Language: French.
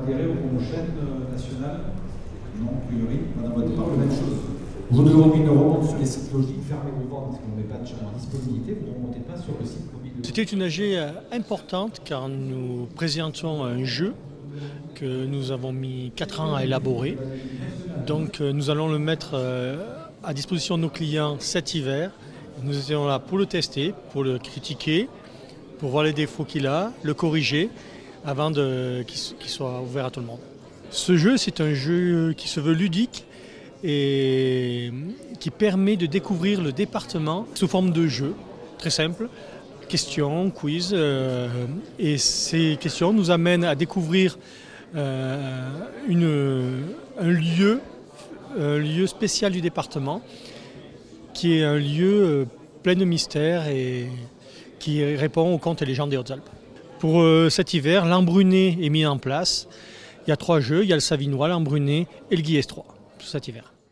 adhérer aux prochaines nationales? Non, a priori, madame votre part, la même chose. Vous ne remontez sur les sites logiques, fermez vos ventes parce qu'on ne met pas de gens en disponibilité, vous ne remontez pas sur le site mobile. C'était une AG importante car nous présentions un jeu que nous avons mis 4 ans à élaborer. Donc nous allons le mettre à disposition de nos clients cet hiver. Nous étions là pour le tester, pour le critiquer, pour voir les défauts qu'il a, le corriger avant qu'il soit ouvert à tout le monde. Ce jeu, c'est un jeu qui se veut ludique et qui permet de découvrir le département sous forme de jeu, très simple, questions, quiz. Et ces questions nous amènent à découvrir un lieu spécial du département, qui est un lieu plein de mystères et qui répond aux contes et légendes des Hautes-Alpes. Pour cet hiver, l'Embruné est mis en place. Il y a 3 jeux, il y a le Savinois, l'Embruné et le Guillestrois, cet hiver.